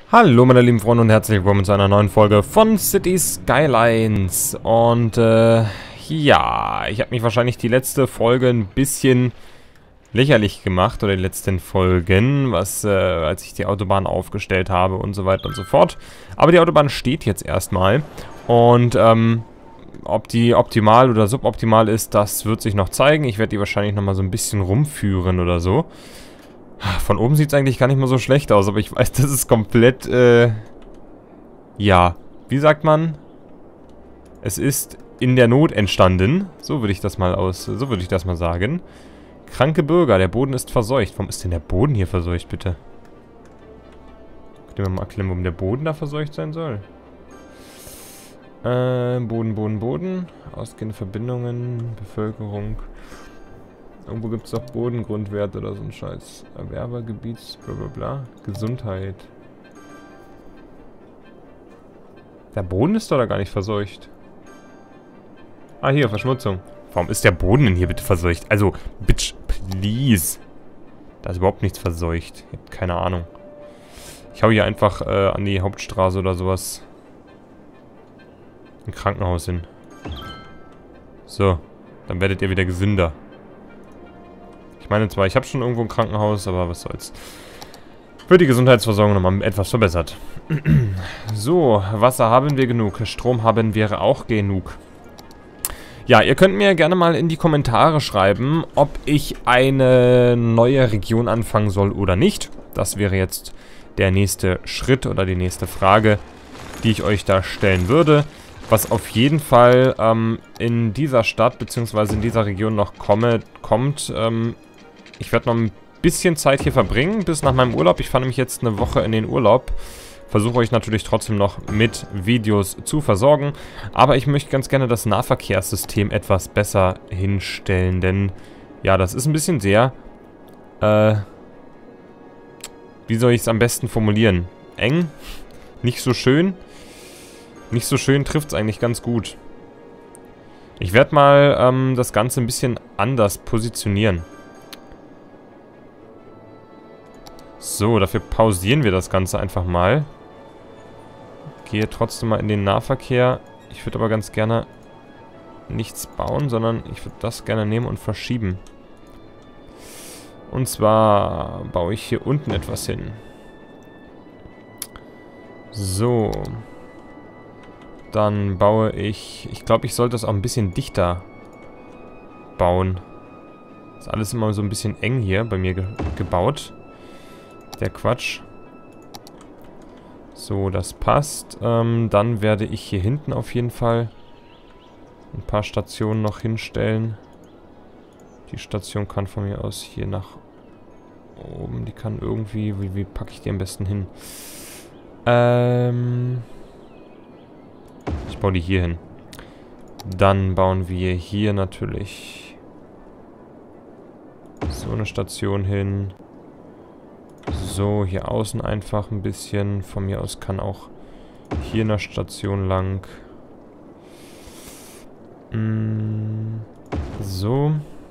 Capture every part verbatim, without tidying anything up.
Hallo meine lieben Freunde und herzlich willkommen zu einer neuen Folge von Cities Skylines. Und äh, ja, ich habe mich wahrscheinlich die letzte Folge ein bisschen lächerlich gemacht, oder die letzten Folgen, was, äh, als ich die Autobahn aufgestellt habe und so weiter und so fort. Aber die Autobahn steht jetzt erstmal und ähm, ob die optimal oder suboptimal ist, das wird sich noch zeigen. Ich werde die wahrscheinlich nochmal so ein bisschen rumführen oder so. Von oben sieht es eigentlich gar nicht mal so schlecht aus, aber ich weiß, das ist komplett, äh, ja, wie sagt man? Es ist in der Not entstanden. So würde ich das mal aus, so würde ich das mal sagen. Kranke Bürger, der Boden ist verseucht. Warum ist denn der Boden hier verseucht, bitte? Könnt ihr mir mal erklären, warum der Boden da verseucht sein soll? Äh, Boden, Boden, Boden. Ausgehende Verbindungen, Bevölkerung. Irgendwo gibt es doch Bodengrundwert oder so ein Scheiß. Erwerbergebiet, bla bla bla. Gesundheit. Der Boden ist doch da gar nicht verseucht. Ah, hier, Verschmutzung. Warum ist der Boden denn hier bitte verseucht? Also, bitch, please. Da ist überhaupt nichts verseucht. Ich hab keine Ahnung. Ich hau hier einfach äh, an die Hauptstraße oder sowas. Ein Krankenhaus hin. So, dann werdet ihr wieder gesünder. Ich meine zwar, ich habe schon irgendwo ein Krankenhaus, aber was soll's. Wird die Gesundheitsversorgung nochmal etwas verbessert. So, Wasser haben wir genug. Strom haben wir auch genug. Ja, ihr könnt mir gerne mal in die Kommentare schreiben, ob ich eine neue Region anfangen soll oder nicht. Das wäre jetzt der nächste Schritt oder die nächste Frage, die ich euch da stellen würde. Was auf jeden Fall ähm, in dieser Stadt bzw. in dieser Region noch komme, kommt, ähm, ich werde noch ein bisschen Zeit hier verbringen, bis nach meinem Urlaub. Ich fahre nämlich jetzt eine Woche in den Urlaub. Versuche euch natürlich trotzdem noch mit Videos zu versorgen. Aber ich möchte ganz gerne das Nahverkehrssystem etwas besser hinstellen. Denn, ja, das ist ein bisschen sehr, äh, wie soll ich es am besten formulieren? Eng? Nicht so schön? Nicht so schön trifft es eigentlich ganz gut. Ich werde mal ähm, das Ganze ein bisschen anders positionieren. So, dafür pausieren wir das Ganze einfach mal. Gehe trotzdem mal in den Nahverkehr. Ich würde aber ganz gerne nichts bauen, sondern ich würde das gerne nehmen und verschieben. Und zwar baue ich hier unten etwas hin. So. Dann baue ich... Ich glaube, ich sollte das auch ein bisschen dichter bauen. Ist alles immer so ein bisschen eng hier bei mir ge gebaut. Der Quatsch. So, das passt. Ähm, dann werde ich hier hinten auf jeden Fall ein paar Stationen noch hinstellen. Die Station kann von mir aus hier nach oben. Die kann irgendwie... Wie, wie packe ich die am besten hin? Ähm... Ich baue die hier hin. Dann bauen wir hier natürlich so eine Station hin. So, hier außen einfach ein bisschen. Von mir aus kann auch hier eine Station lang. Mm, so.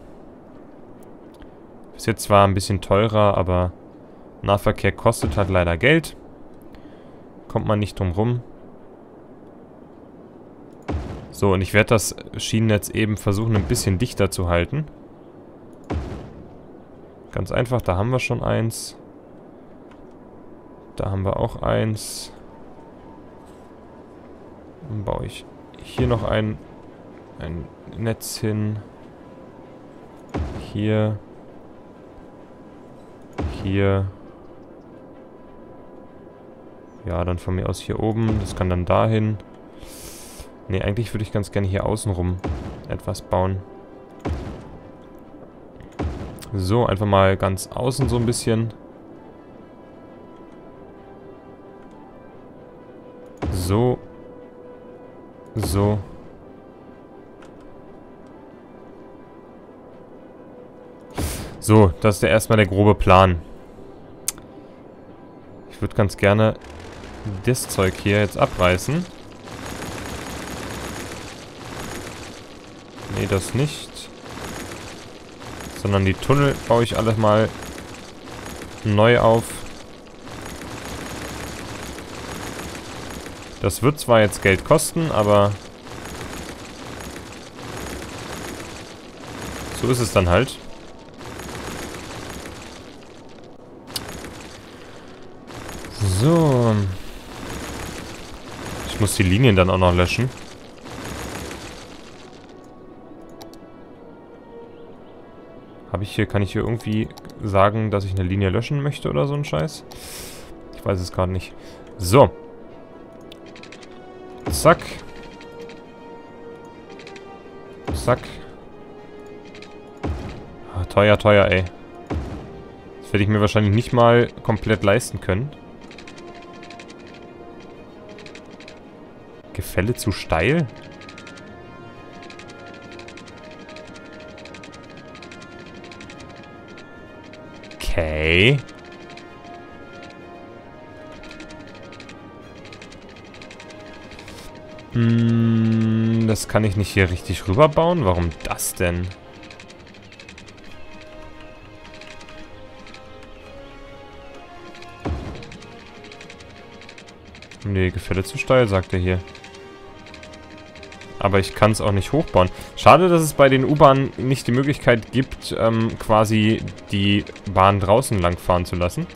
Ist jetzt zwar ein bisschen teurer, aber Nahverkehr kostet halt leider Geld. Kommt man nicht drum rum. So, und ich werde das Schienennetz eben versuchen, ein bisschen dichter zu halten. Ganz einfach, da haben wir schon eins. Da haben wir auch eins. Dann baue ich hier noch ein, ein Netz hin. Hier. Hier. Ja, dann von mir aus hier oben. Das kann dann dahin. Ne, eigentlich würde ich ganz gerne hier außenrum etwas bauen. So, einfach mal ganz außen so ein bisschen. So. So. So, das ist ja erstmal der grobe Plan. Ich würde ganz gerne das Zeug hier jetzt abreißen. Nee, das nicht. Sondern die Tunnel baue ich alles mal neu auf. Das wird zwar jetzt Geld kosten, aber so ist es dann halt. So. Ich muss die Linien dann auch noch löschen. Habe ich hier, kann ich hier irgendwie sagen, dass ich eine Linie löschen möchte oder so ein Scheiß? Ich weiß es gerade nicht. So. Zack. Zack. Ah, teuer, teuer, ey. Das werde ich mir wahrscheinlich nicht mal komplett leisten können. Gefälle zu steil? Okay. Hm, das kann ich nicht hier richtig rüberbauen. Warum das denn? Nee, Gefälle zu steil, sagt er hier. Aber ich kann es auch nicht hochbauen. Schade, dass es bei den U-Bahnen nicht die Möglichkeit gibt, ähm, quasi die Bahn draußen lang fahren zu lassen.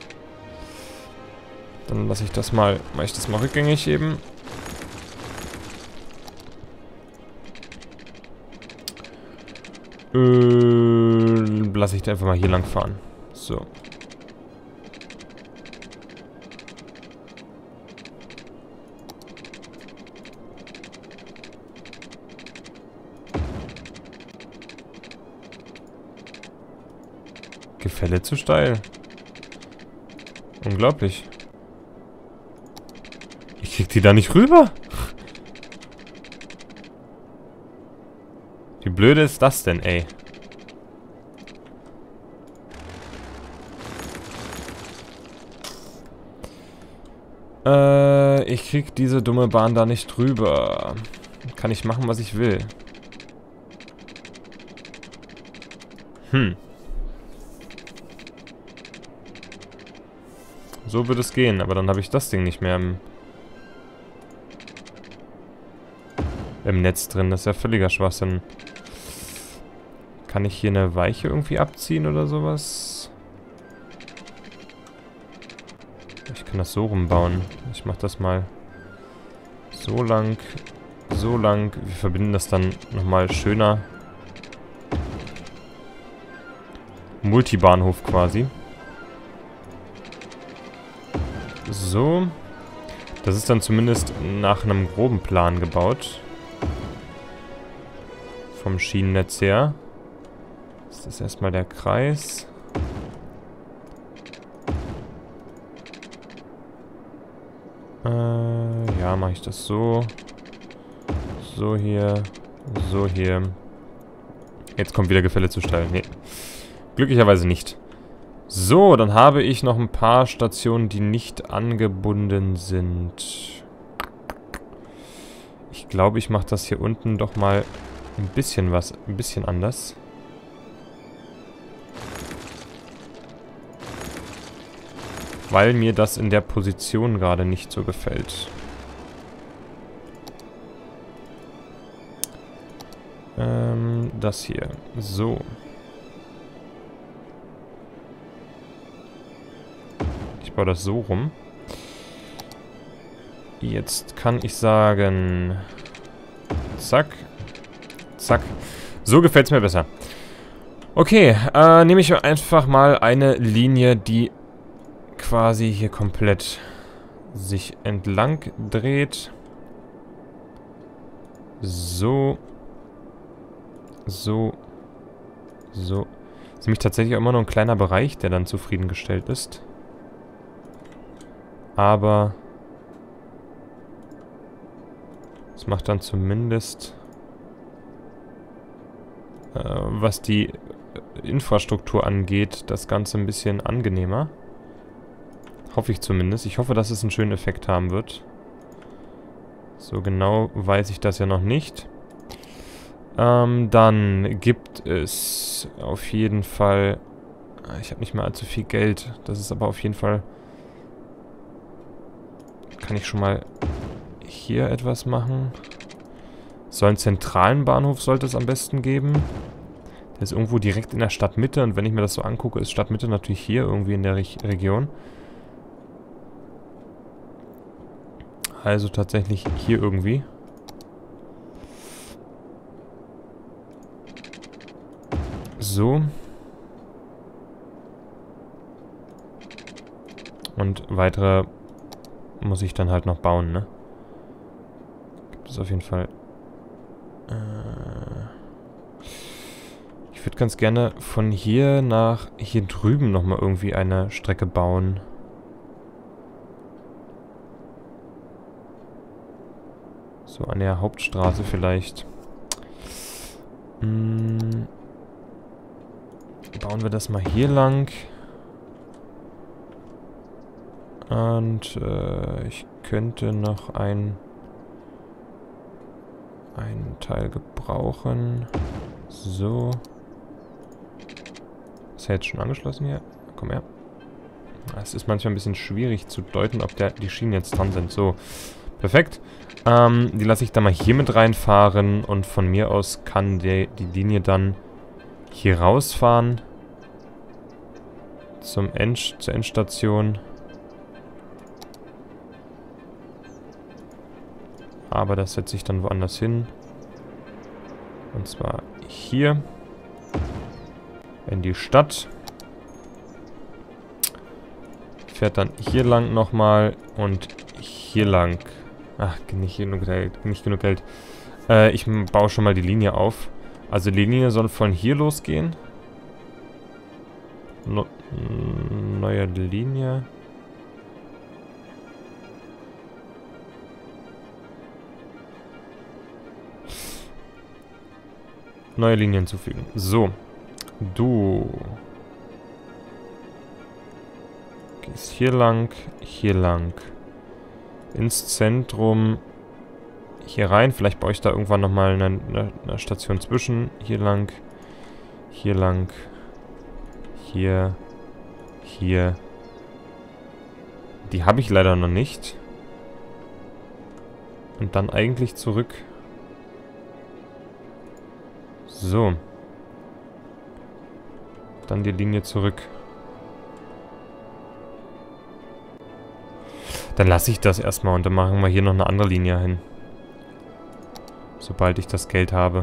Dann lasse ich das mal, mache ich das mal rückgängig eben. Äh, lasse ich einfach mal hier lang fahren. So. Gefälle zu steil. Unglaublich. Ich krieg die da nicht rüber. Wie blöde ist das denn, ey? Äh, ich krieg diese dumme Bahn da nicht rüber. Kann ich machen, was ich will. Hm. So wird es gehen, aber dann habe ich das Ding nicht mehr im, im Netz drin. Das ist ja völliger Schwachsinn. Kann ich hier eine Weiche irgendwie abziehen oder sowas? Ich kann das so rumbauen. Ich mache das mal so lang, so lang. Wir verbinden das dann nochmal schöner. Multibahnhof quasi. So. Das ist dann zumindest nach einem groben Plan gebaut. Vom Schienennetz her. Das ist erstmal der Kreis. Äh, ja, mache ich das so. So hier. So hier. Jetzt kommt wieder Gefälle zu steil. Nee. Glücklicherweise nicht. So, dann habe ich noch ein paar Stationen, die nicht angebunden sind. Ich glaube, ich mache das hier unten doch mal ein bisschen was, ein bisschen anders. Weil mir das in der Position gerade nicht so gefällt. Ähm, das hier. So. Ich baue das so rum. Jetzt kann ich sagen... Zack. Zack. So gefällt es mir besser. Okay, äh, nehme ich einfach mal eine Linie, die quasi hier komplett sich entlang dreht. So. So. So. Das ist nämlich tatsächlich immer nur ein kleiner Bereich, der dann zufriedengestellt ist. Aber es macht dann zumindest, äh, was die Infrastruktur angeht, das Ganze ein bisschen angenehmer. Hoffe ich zumindest. Ich hoffe, dass es einen schönen Effekt haben wird. So genau weiß ich das ja noch nicht. Ähm, dann gibt es auf jeden Fall... Ich habe nicht mehr allzu viel Geld. Das ist aber auf jeden Fall... Kann ich schon mal hier etwas machen. So einen zentralen Bahnhof sollte es am besten geben. Der ist irgendwo direkt in der Stadtmitte. Und wenn ich mir das so angucke, ist Stadtmitte natürlich hier irgendwie in der Re Region. Also tatsächlich hier irgendwie. So. Und weitere muss ich dann halt noch bauen, ne? Gibt es auf jeden Fall... Äh ich würde ganz gerne von hier nach hier drüben nochmal irgendwie eine Strecke bauen. So an der Hauptstraße vielleicht. Hm. Bauen wir das mal hier lang. Und äh, ich könnte noch ein, einen Teil gebrauchen. So. Ist er jetzt schon angeschlossen hier? Komm her. Es ist manchmal ein bisschen schwierig zu deuten, ob der, die Schienen jetzt dran sind. So, perfekt. Ähm, die lasse ich da mal hier mit reinfahren. Und von mir aus kann der, die Linie dann hier rausfahren. Zum End, zur Endstation. Aber das setze ich dann woanders hin. Und zwar hier. In die Stadt. Fährt dann hier lang nochmal und hier lang. Ach, nicht genug Geld. Nicht genug Geld. Äh, ich baue schon mal die Linie auf. Also die Linie soll von hier losgehen. No, neue Linie. Neue Linie hinzufügen. So. Du gehst hier lang, hier lang. Ins Zentrum. Hier rein. Vielleicht baue ich da irgendwann nochmal eine, eine, eine Station zwischen. Hier lang. Hier lang. Hier. Hier. Die habe ich leider noch nicht. Und dann eigentlich zurück. So. Dann die Linie zurück. Dann lasse ich das erstmal und dann machen wir hier noch eine andere Linie hin. Sobald ich das Geld habe.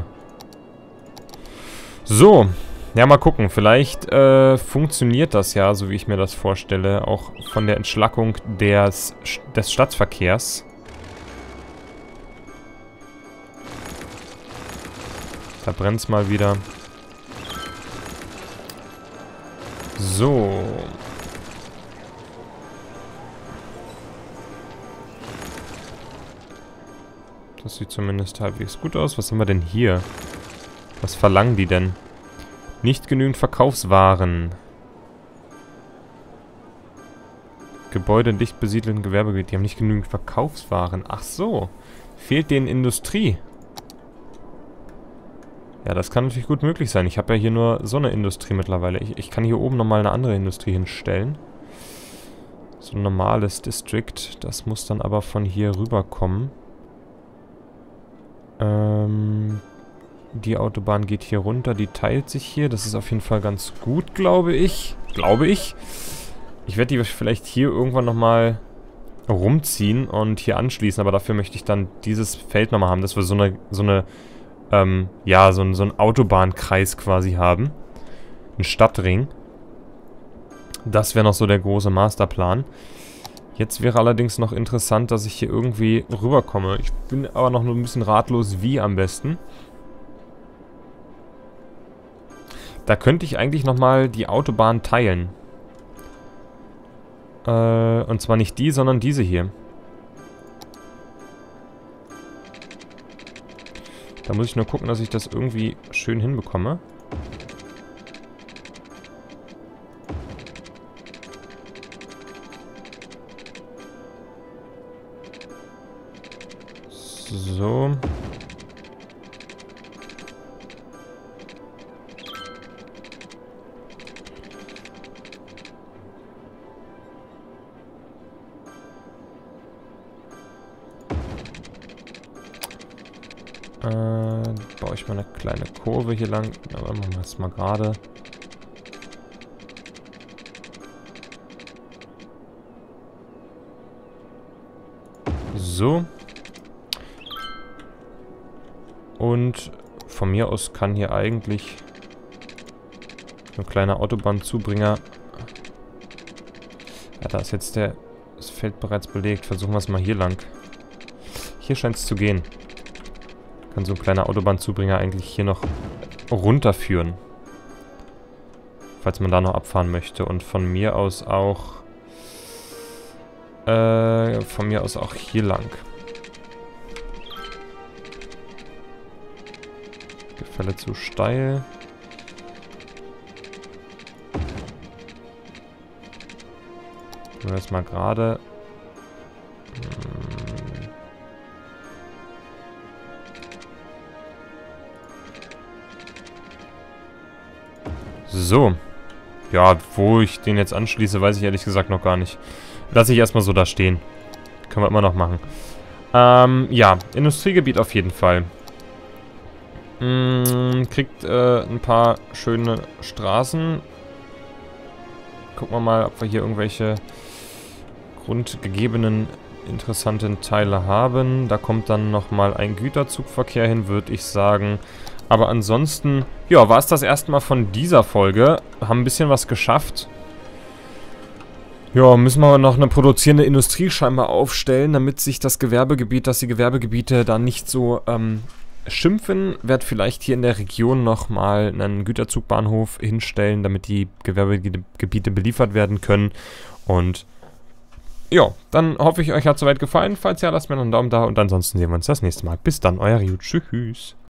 So. Ja, mal gucken. Vielleicht äh, funktioniert das ja, so wie ich mir das vorstelle. Auch von der Entschlackung des, des Stadtverkehrs. Da brennt es mal wieder. So. Das sieht zumindest halbwegs gut aus. Was haben wir denn hier? Was verlangen die denn? Nicht genügend Verkaufswaren. Gebäude in dicht besiedelten Gewerbegebiet. Die haben nicht genügend Verkaufswaren. Ach so. Fehlt denen Industrie. Ja, das kann natürlich gut möglich sein. Ich habe ja hier nur so eine Industrie mittlerweile. Ich, ich kann hier oben nochmal eine andere Industrie hinstellen. So ein normales District. Das muss dann aber von hier rüberkommen. Ähm, die Autobahn geht hier runter. Die teilt sich hier. Das ist auf jeden Fall ganz gut, glaube ich. Glaube ich. Ich werde die vielleicht hier irgendwann nochmal rumziehen und hier anschließen. Aber dafür möchte ich dann dieses Feld nochmal haben, dass wir so eine... So eine Ähm, ja, so, so einen Autobahnkreis quasi haben. Ein Stadtring. Das wäre noch so der große Masterplan. Jetzt wäre allerdings noch interessant, dass ich hier irgendwie rüberkomme. Ich bin aber noch nur ein bisschen ratlos, wie am besten. Da könnte ich eigentlich nochmal die Autobahn teilen. Äh, und zwar nicht die, sondern diese hier. Da muss ich nur gucken, dass ich das irgendwie schön hinbekomme. So. baue ich mal eine kleine Kurve hier lang. Aber machen wir es mal gerade. So. Und von mir aus kann hier eigentlich ein kleiner Autobahnzubringer... Ja, da ist jetzt der... Das Feld bereits belegt. Versuchen wir es mal hier lang. Hier scheint es zu gehen. Kann so ein kleiner Autobahnzubringer eigentlich hier noch runterführen. Falls man da noch abfahren möchte. Und von mir aus auch... Äh, von mir aus auch hier lang. Gefälle zu steil. Nehmen wir jetzt mal gerade. Hm. So. Ja, wo ich den jetzt anschließe, weiß ich ehrlich gesagt noch gar nicht. Lass ich erstmal so da stehen. Können wir immer noch machen. Ähm, ja, Industriegebiet auf jeden Fall. Mm, kriegt äh, ein paar schöne Straßen. Gucken wir mal, ob wir hier irgendwelche grundgegebenen interessanten Teile haben. Da kommt dann nochmal ein Güterzugverkehr hin, würde ich sagen. Aber ansonsten, ja, war es das erstmal von dieser Folge. Haben ein bisschen was geschafft. Ja, müssen wir noch eine produzierende Industrie scheinbar aufstellen, damit sich das Gewerbegebiet, dass die Gewerbegebiete da nicht so ähm, schimpfen. Werd vielleicht hier in der Region nochmal einen Güterzugbahnhof hinstellen, damit die Gewerbegebiete beliefert werden können. Und ja, dann hoffe ich, euch hat es soweit gefallen. Falls ja, lasst mir noch einen Daumen da und ansonsten sehen wir uns das nächste Mal. Bis dann, euer Ryu. Tschüss.